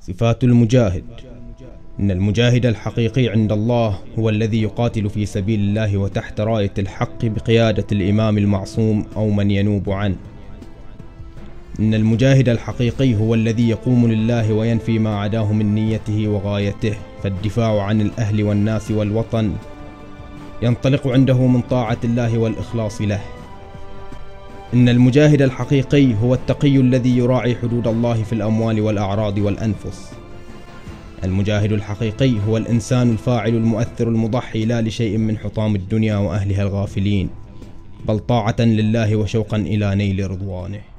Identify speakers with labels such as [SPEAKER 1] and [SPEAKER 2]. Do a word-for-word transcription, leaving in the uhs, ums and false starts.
[SPEAKER 1] صفات المجاهد. إن المجاهد الحقيقي عند الله هو الذي يقاتل في سبيل الله وتحت راية الحق بقيادة الإمام المعصوم أو من ينوب عنه. إن المجاهد الحقيقي هو الذي يقوم لله وينفي ما عداه من نيته وغايته، فالدفاع عن الأهل والناس والوطن ينطلق عنده من طاعة الله والإخلاص له. إن المجاهد الحقيقي هو التقي الذي يراعي حدود الله في الأموال والأعراض والأنفس. المجاهد الحقيقي هو الإنسان الفاعل المؤثر المضحي لا لشيء من حطام الدنيا وأهلها الغافلين، بل طاعة لله وشوقا إلى نيل رضوانه.